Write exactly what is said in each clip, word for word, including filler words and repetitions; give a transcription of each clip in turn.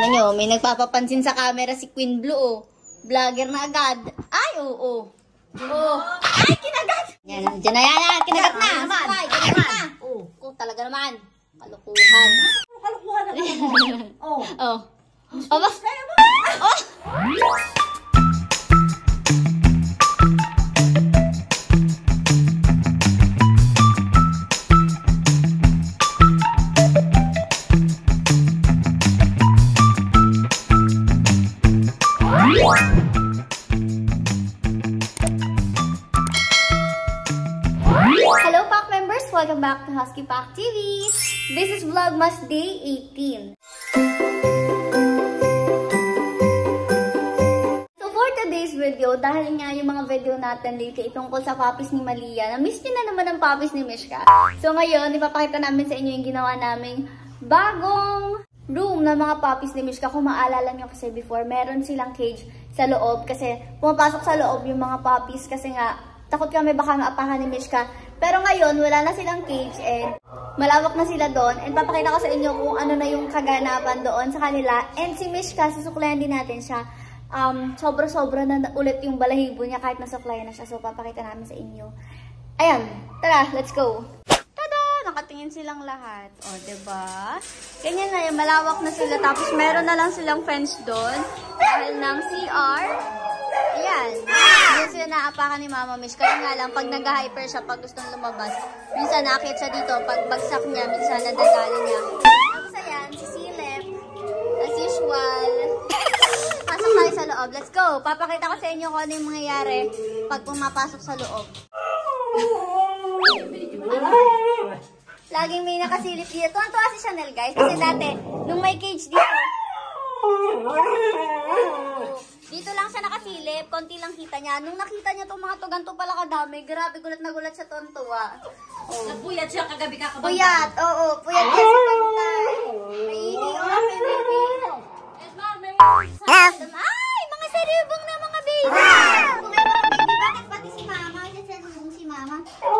Tingnan nyo, may nagpapapansin sa camera si Queen Blue, oh. Vlogger na agad. Ay, oo. Oh, oh. oh. Ay, kinagat! Yan, dyan na yan, kinagat na. Ay, kinagat na. Oh, oh, talaga naman. Kalukuhan. Kalukuhan na naman. Oh. Oh. Aba. Oh. Hello Pack members! Welcome back to Husky Pack T V! This is Vlogmas Day eighteen. So for today's video, dahil nga yung mga video natin lately tungkol sa puppies ni Malia, na-miss nyo na naman ang puppies ni Mishka. So ngayon, ipapakita namin sa inyo yung ginawa naming bagong room ng mga puppies ni Mishka. Kung maalala nyo kasi before, meron silang cage sa loob kasi pumapasok sa loob yung mga puppies kasi nga takot kami baka maapakan ni Mishka. Pero ngayon, wala na silang cage and malawak na sila doon. And papakita ko sa inyo kung ano na yung kaganapan doon sa kanila. And si Mishka, susuklayan din natin siya. Um, Sobra-sobra na ulit yung balahibo niya kahit nasuklayan na siya. So papakita namin sa inyo. Ayan, tara, let's go! Tada! Nakatingin silang lahat. O, diba? Ganyan na yung malawak na sila. Tapos meron na lang silang fence doon. Dahil ng C R. Ayan. Hindi sila naapakan ni Mama Mish. Kaya nga lang, pag nag-hyper siya, pag gustong lumabas, minsan nakakit siya dito. Pag bagsak niya, minsan nadadali niya. Tapos ayan, si Silip. As usual. Pasok tayo sa loob. Let's go. Papakita ko sa inyo kung ano yung mangyayari pag pumapasok sa loob. Laging may nakasilip dito. Tuwan-tuwa si Chanel, guys. Kasi dati, nung may cage dito, dito lang siya nakasilip, konti lang kita niya. Nung nakita niya itong mga to, ganito pala kadami, grabe, gulat na gulat siya tuwan-tuwa. Oh. Nagpuyat siya kagabi kakabantay. Puyat, oo, puyat yan sa bantay. May ini, oh, may baby. Ay, mga sarubong na mga baby. Mga baby, bakit pati si Mama? Yan sarubong si Mama.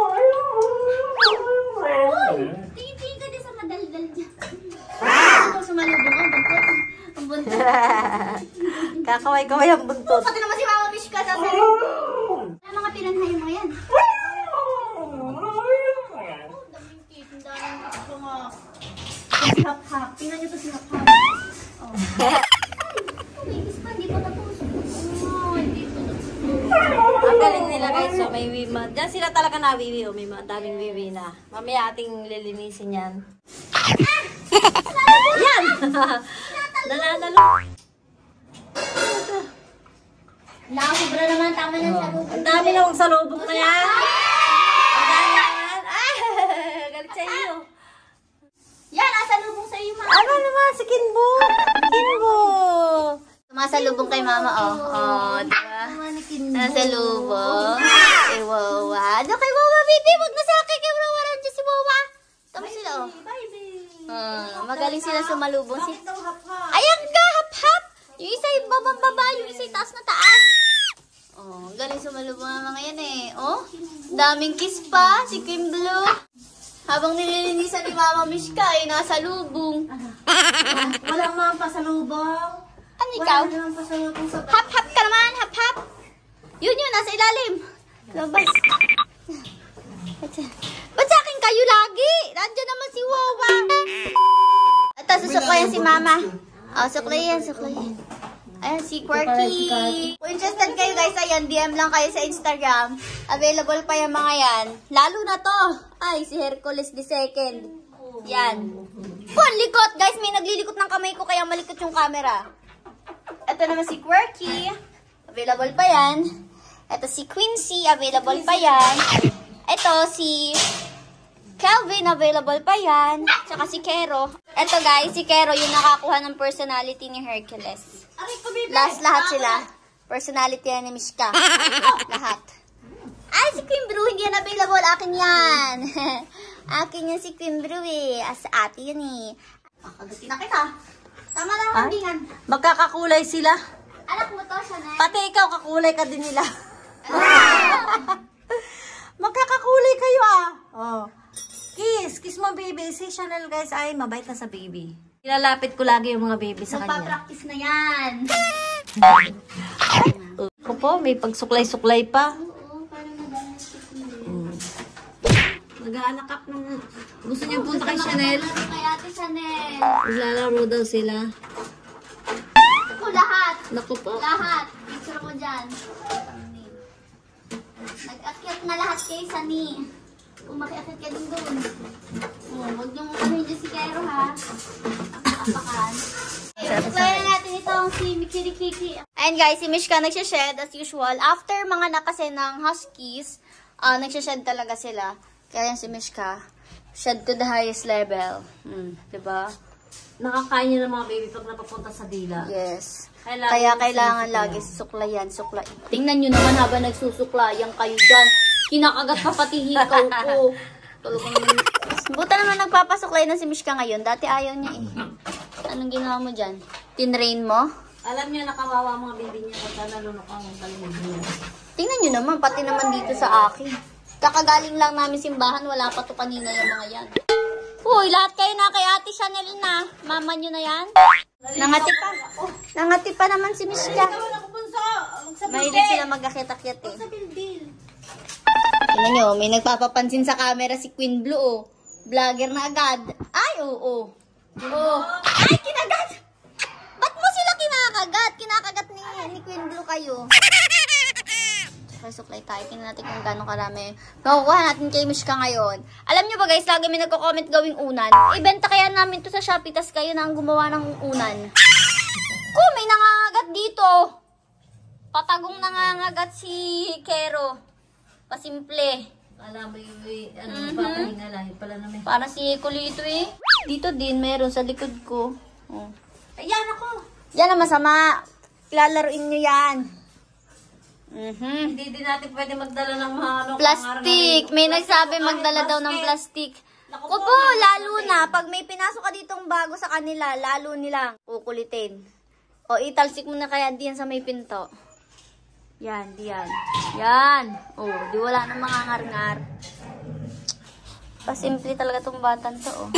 Uy, tingin-tingin ka din sa madaldal dyan. Ito, sumalubong ang buntot. Ang buntot. Kakaway-kaway ang buntot. Pati naman si Mama Mishka sa sarubong. Ano mga pinanhay mo yan? Si Hap-Hap. Tingnan nyo to si Hap-Hap. Oh. Ay, babies pa. Hindi pa tapos. Oh, hindi pa tapos. Ang galing nila guys. So, may wima. Diyan sila talaga nawiwi. Oh. May mga daming wiwi na. Mamaya ating lilinisin yan. Yan! Nananalo. Nakasubra naman. Tama na sa lubong. Ang dami na sa lubong na yan. Ang dami naman. Ah! Galit sa iyo. Yan, nasa lubong sa iyo, Mama. Ano naman si Kinbo? Kinbo! Nasa lubong kay Mama, oh. Oh, diba? Nasa lubong. Kay Wawa. Ano kay Wawa, baby? Huwag na sa akin kay Wawa. Nandiyan si Wawa. Tama sila, oh. Hmm, magaling sila sumalubong. Si... Ayan ka, hap-hap! Yung isa yung babang-baba, yung isa yung taas na taas. Oh, galing sumalubong ang mga yan eh. Oh, daming kiss pa, si Queen Blue. Habang nililinisan ni Mama Mishka ay nasa lubong. Walang mga pasalubong. Ano ikaw? Wala naman pasalubong sa... Hap-hap ka naman, hap-hap. Yun yun, nasa ilalim. Labas. Ba't sa akin kayo lagi? Nandiyan naman si Wawa. Ito, susuklayan si Mama. Oh, suklayan, suklayan. Ayan, si Quirky. Kung interested kayo guys, ayan, D M lang kayo sa Instagram. Available pa yung mga yan. Lalo na to. Ay, si Hercules the second. Yan. Pun, likot. Guys, may naglilikot ng kamay ko kaya malikot yung camera. Ito naman si Quirky. Available pa yan. Ito si Quincy. Available pa yan. Ito si Calvin. Available pa yan. Tsaka si Kero. Ito guys, si Kero yung nakakuha ng personality ni Hercules. Last lahat sila. Personality yan ni Mishka. Lahat. Ay, si Queen Brew, hindi yan available. Akin yan. Akin yan si Queen Brew eh. As ate yun eh. Makagatin na kita. Tama lang ang hambingan. Magkakakulay sila. Anak mo to, Chanel. Pati ikaw, kakulay ka din nila. Magkakakulay kayo ah. Oh. Kiss. Kiss mo baby. Si Chanel guys ay mabait na sa baby. Nilalapit ko lagi yung mga baby sa kanya. Magpa-practice na yan. Ako po, may pagsuklay-suklay pa. Oo, parang nag-aanak. Nag-aanakap ng... Gusto niya punta kay Chanel. Kay Ate Chanel. Maglalaro daw sila. Ako lahat. Naku po. Lahat. Picture mo dyan. Nag-akyat na lahat kay Sani. Kung makiakyat ka din doon. Oh, huwag niyong ano dyan si Kero ha. Apakan. Explain na natin itong si Mikirikiki. Ayun guys, si Mishka nagsashed as usual. After mga nakase ng Huskies, uh, nagsashed talaga sila. Kaya yan si Mishka, shed to the highest level. Hmm, diba? Nakakain niya ng mga baby pag napapunta sa dila. Yes. Kailangan Kaya kailangan lagi suklayan, suklay. Tingnan nyo naman habang nagsusuklayan kayo dyan. Kinakagat pa pati hikaw ko. Talagang... Buta naman nagpapasuklay na si Mishka ngayon. Dati ayaw niya eh. Anong ginawa mo dyan? Tinrain mo? Alam niya nakawawa mga baby niya pagka nalunok ang talimod niya. Tingnan nyo naman, pati naman dito sa akin. Kakagaling lang namin simbahan, wala pa to kanina yung mga yan. Uy, lahat kayo na kay Ate Chanel na. Mama nyo na yan. Nangati pa. Nangati pa naman si Mishka. Mahilig sila mag-akit-akit eh. Tingnan nyo, may nagpapapansin sa camera si Queen Blue oh. Vlogger na agad. Ay, oo. Oh, oh. Oh. Ay, kinagat! Ba't mo sila kinakagat? Kinakagat ni, ni Queen Blue kayo. Suklay tayo. Tingnan natin kung gano'ng karami makukuha natin kay Mishka ngayon. Alam nyo ba guys, lagi may nagko-comment gawing unan. Ibenta kaya namin to sa Shopee, tas kayo na ang gumawa ng unan. Kung may nangangagat dito. Patagong nangangagat si Kero. Pasimple. Alam mo yung ano, Mhm. papahinga lang. Yung pala namin. Para si Kulito eh. Dito din, meron sa likod ko. Oh. Ayan ako! Yan ang masama. Lalaruin nyo yan. Mhm. Hindi din natin pwede magdala ng mga ano, Plastic. May nagsabi magdala daw ng plastic. Ko po, lalo na. Pag may pinasok ka ditong bago sa kanila, lalo nilang kukulitin. O, italsik mo na kaya diyan sa may pinto. Yan, diyan. Yan. O, di wala nang mga ngar-ngar. Pasimple talaga tong batan to, oh.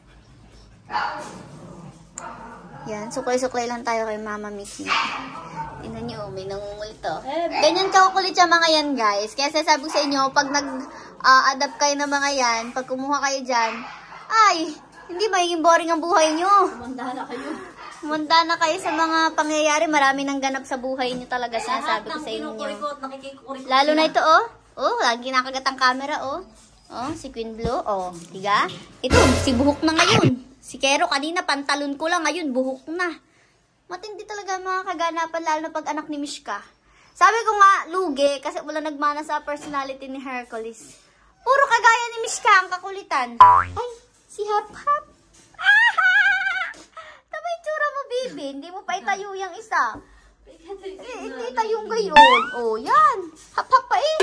Yan, suklay-suklay lang tayo kay Mama Mickey. Tingnan nyo, may nangungulto. Ganyan kakukulit yung mga yan, guys. Kaya sasabi ko sa inyo, pag nag-adapt uh, kayo ng mga yan, pag kumuha kayo dyan, ay, hindi magiging boring ang buhay nyo. Manda na kayo. Manda na kayo sa mga pangyayari. Marami nang ganap sa buhay nyo talaga, sinasabi ko sa inyo. Lalo na ito, oh. Oh, lagi nakagat ang camera, oh. Oh, si Queen Blue, oh. Diga? Ito, si Buhok na ngayon. Si Kero, kanina pantalon ko lang, ngayon buhok na. Matindi talaga mga kaganapan, lalo na pag anak ni Mishka. Sabi ko nga, lugi, kasi wala nagmana sa personality ni Hercules. Puro kagaya ni Mishka ang kakulitan. Ay, si Hap Hap. Ah! Tama yung tsura mo, baby. Hindi mo pa itayo yung isa. Eh, hindi tayong gayon. Oh, yan. Hap Hap pa eh.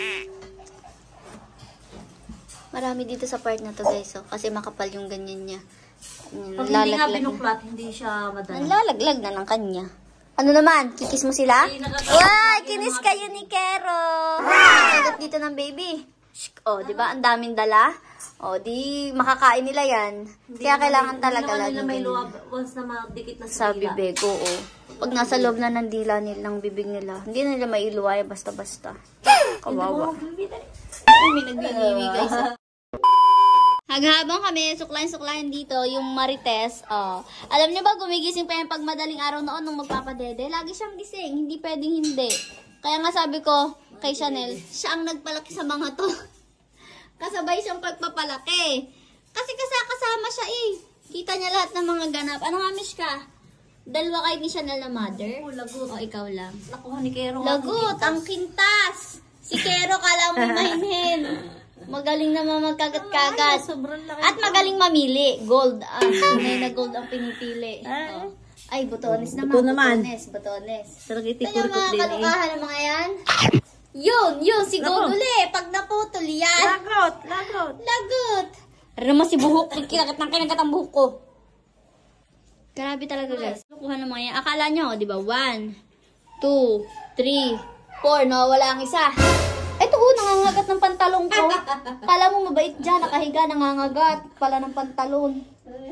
Marami dito sa part na to, guys. Oh, kasi makapal yung ganyan niya. Pag hindi nga binuklat, hindi siya madala. Nalalaglag na ng kanya. Ano naman? Kikis mo sila? Uy! Kinis kayo ni Kero! Nakagat dito ng baby. Shk, oh, di ba? Ang daming dala. Oh, di makakain nila yan. Kaya kailangan talaga lagi. Hindi may luwag once na madikit na sa bibig. Oo. Pag nasa loob na ng dila nilang bibig nila, hindi na nila mailuwaya basta-basta. Kawawa. Ay, may nagbibigay guys. Haghabang kami, suklayan-suklayan dito, yung Marites, oh. Alam niyo ba, gumigising pa yung pag madaling araw noon nung magpapadede? Lagi siyang gising, hindi pwedeng hindi. Kaya nga sabi ko kay Chanel, siya ang nagpalaki sa mga to. Kasabay siyang pagpapalaki. Kasi kasama siya eh. Kita niya lahat ng mga ganap. Ano nga, Mishka? Dalawa kayo ni Chanel na mother? Oh, lagot. O ikaw lang? Nakuha ni Kero. Lagot, ang kintas. Si Kero, kala mo mahinhin. Magaling naman magkagat-kagat. At magaling mamili. Gold. Ah, tunay na gold ang pinipili. Oh. Ay, botones naman. Buto naman. Botones, botones. Talaga Ito yung itikurikot mga din eh. kalukahan ng mga yan. Yun, yun, si gold uli. Pag naputol yan. Lagot, lagot. Lagot. Pero naman si buhok. Kinagat ng kinagat ang buhok ko. Grabe talaga guys. Kukuha ng mga yan. Akala nyo, di ba? One, two, three, four. No, wala ang isa. Ito oh, nangangagat ng pantalong ko. Kala mo mabait dyan, nakahiga, nangangagat pala ng pantalon.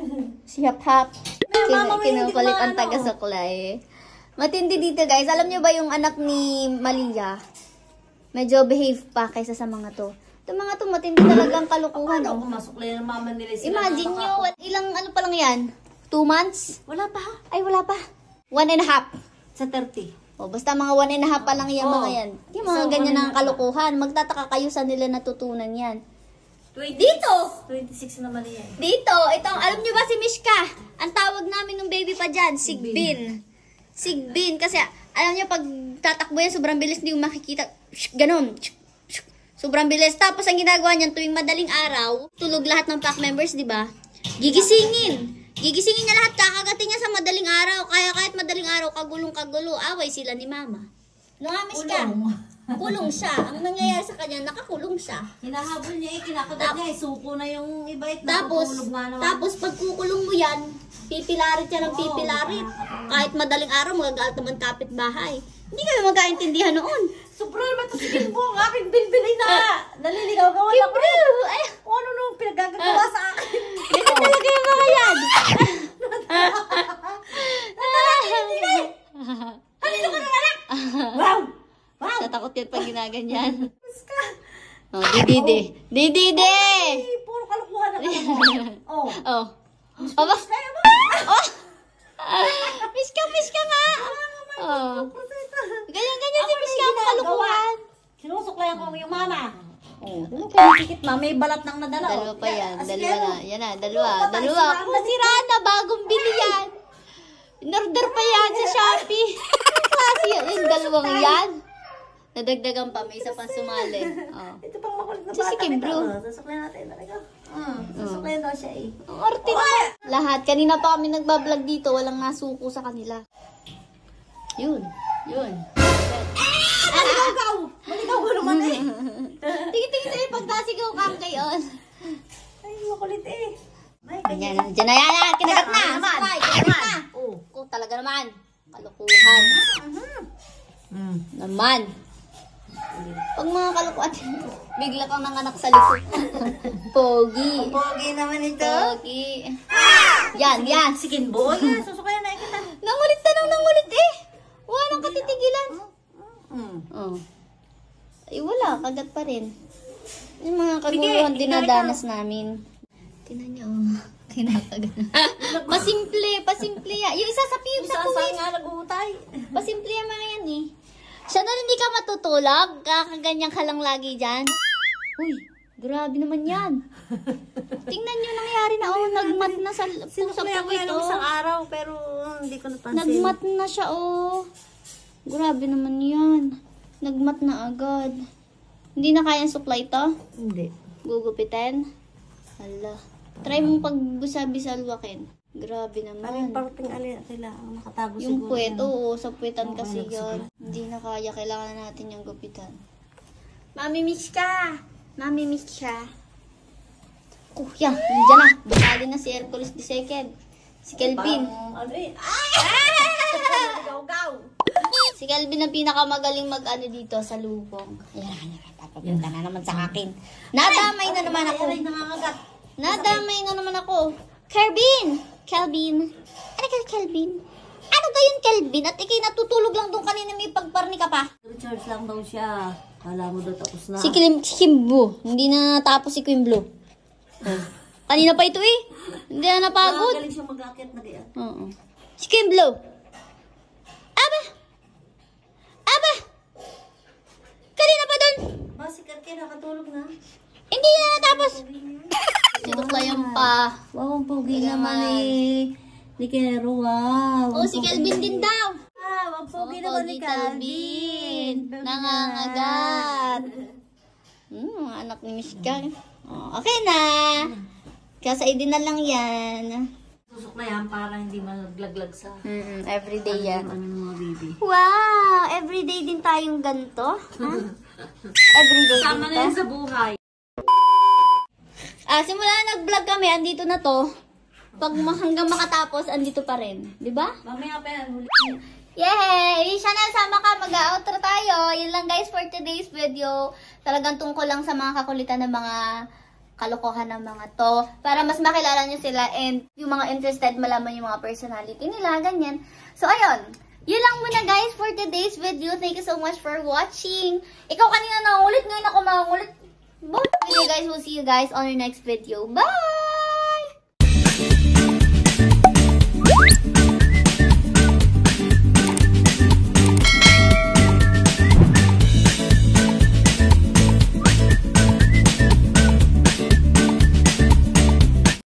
Si Hap Hap. Mama, may hindi Kinukulit ko ang maano. taga-suklay. Matindi dito guys. Alam nyo ba yung anak ni Malia? Medyo behave pa kaysa sa mga to. Itong mga to matindi talagang kalukuhan. Ano, Oh. masuklay ng mama nila sila. Imagine nyo, what- ilang ano pa lang yan? Two months? Wala pa. Ay, wala pa. One and a half. Sa thirty. O, basta mga one and a half pa lang yan, Oo. mga yan. Yung mga So, ganyan one and a ng half. kalukuhan. Magtataka kayo sa nila natutunan yan. twenty, Dito! twenty-six naman yan. Dito, itong, alam nyo ba si Mishka? Ang tawag namin ng baby pa dyan, Sigbin. Sigbin. Kasi, alam nyo, pag tatakbo yan, sobrang bilis, hindi mo makikita. Ganon. Sobrang bilis. Tapos, ang ginagawa niyan, tuwing madaling araw, tulog lahat ng pack members, di ba? Gigisingin. Gigisingin niya lahat, kakagatin niya sa madaling araw. Kaya kahit madaling araw, kagulong-kagulo, away sila ni mama. No, nga, Mishka? Kulong. Kulong siya. Ang nangyayari sa kanya, nakakulong siya. Hinahabol niya eh, kinakagat niya eh. Suko na yung iba eh. Tapos, Natutulog nga naman. tapos pag kukulong mo yan, pipilarit siya ng Oo, pipilarit. nakakatawa. Kahit madaling araw, magagalit naman kapitbahay. Hindi kami magkaintindihan noon. Sobrang naman ito si Kimbo. Ang aking bilbil ay na. Naliligaw-gawan ako. Kimbo! Ay, Kung ano nung pinagagagawa sa akin. ito talaga yung mga yan. Kanino ka nanganak? Wow! Wow! Natakot yan pag ginaganyan. Oh, didide. Didide! Ay, puro kalukuhan na kalukuhan. Oh. Oh. Aba. Kaya ba? Oh! Miska, miska nga! Oh. Ganyan-ganyan si miska ang kalukuhan. Sinusuklayan ko yung mama. Oh, kinikit ma, may balat nang nadala. Dalawa pa yan. As Dalawa pero, na. Yan na, dalawa. Oo, patay, Dalawa. siraan Kung na siraan na, bagong bili yan. In-order pa yan sa Shopee. Klase yan. Yung dalawang yan. Nadagdagan pa. May isa pang sumali. Oh. Ito pang makulit na Si bata. Kim, kita, bro. oh. Susuklayan natin talaga. Hmm, susuklayan daw siya eh. Ang arte na. Lahat. Kanina pa kami nagbablog dito. Walang nasuko sa kanila. Yun. Yun. Maligaw-gaw! Maligaw ko naman eh. Tingin-tingin sa'yo pag nasigaw kang kayon. Ay, makulit eh. Ay, Yan. kanya. Diyan na yan. Kinagat na. Yan, naman. Supply. Kinagat na. Oh. Kung talaga naman. Kalukuhan. Hmm. Naman. Pag mga kalukuhan, bigla kang nanganak sa likod. Pogi. Pogi naman ito. Pogi. Yan, yan. Si Kimbo. Yan, susuklayan na kita. Nangulit na nang nangulit eh. Walang katitigilan. Hmm. Oh. Ay, wala. Kagat pa rin. Yung mga kaguluhan Sige, dinadanas namin. Tinan niyo, oh. Kinakagat. Pasimple, pasimple yan. Yung isa sa piyo sa Saan kuwin. nga nag-uutay? Pasimple yung mga yan eh. Siya na hindi ka matutulog. Kakaganyan ka lang lagi dyan. Uy, grabe naman yan. Tingnan nyo nangyari na. Oh, nagmat na sa pusa Sinusuklayan ko po yan ito. ng isang araw, pero hindi ko napansin. Nagmat na siya, oh. Grabe naman yan. Nagmat na agad. Hindi na kayang supply to? Hindi. Gugupitin? Hala. Try mong pagbusa-bisalwakin. Grabe Parang naman. parting alin kailangan nakatago Yung siguro. puwet, yan. oo, sa puwetan Oo, kasi nagsupply. yan. Hindi na kaya, kailangan na natin yung gupitan. Mami, miss ka! Mami, miss ka! Kuya, nandiyan na. Bakali na si Hercules the second. Si Kelvin. Parang ano eh. Ah! Gaw-gaw. Si Kelvin ang pinakamagaling mag-ano dito sa lubong. Ayan, ayan, papapunta na naman sa akin. Nadamay na naman ako. Aray, nangangagat. Nadamay na naman ako. Kelvin! Kelvin! Ano ka, Kelvin? Ano ba yun, Kelvin? At ikay natutulog lang doon kanina may pagparni ka pa. Recharge lang daw siya. Kala mo daw tapos na. Si Kim, si Kimbo. Hindi na natapos si Quimblo. Oh. Kanina pa ito eh. Hindi na napagod. Galing siya mag-akit na kaya. Oo. Si Quimblo. Aba! Aba! Kanina pa doon. Ba, si Karke nakatulog na. Hindi na natapos. Sinuklayan pa. Wow, ang pogi Kaya naman man. eh. Ni Kero, wow. Oh, si Kelvin din daw. Wow, ang pogi Oh, naman ni Pogi Calvin. Nangangagat. Hmm, mga anak ni Miss Gang. Oh, okay na. Kasaidin na lang yan. Susok na yan para hindi malaglaglag sa Mm, everyday yan. ano ng mga baby. Wow! Everyday din tayong ganito? Ha? Everyday Kasama din na yan to? sa buhay. Ah, simula na nag-vlog kami, andito na to. Pag ma- hanggang makatapos, andito pa rin. Di ba? Mamaya pa yan. Huli. Yay! Channel, sama ka. Mag-outro tayo. Yun lang guys for today's video. Talagang tungkol lang sa mga kakulitan ng mga kalokohan ng mga to. Para mas makilala nyo sila and yung mga interested malaman yung mga personality nila, ganyan. So, ayun. Yun lang muna guys for today's video. Thank you so much for watching. Ikaw kanina nangulit, ngayon ako mangulit. But, okay guys, we'll see you guys on our next video. Bye!